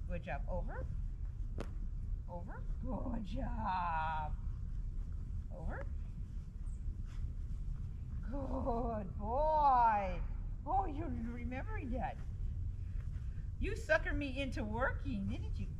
Good job. Over. Over. Good job. Over. Good boy. Oh, you're remembering that. You suckered me into working, didn't you?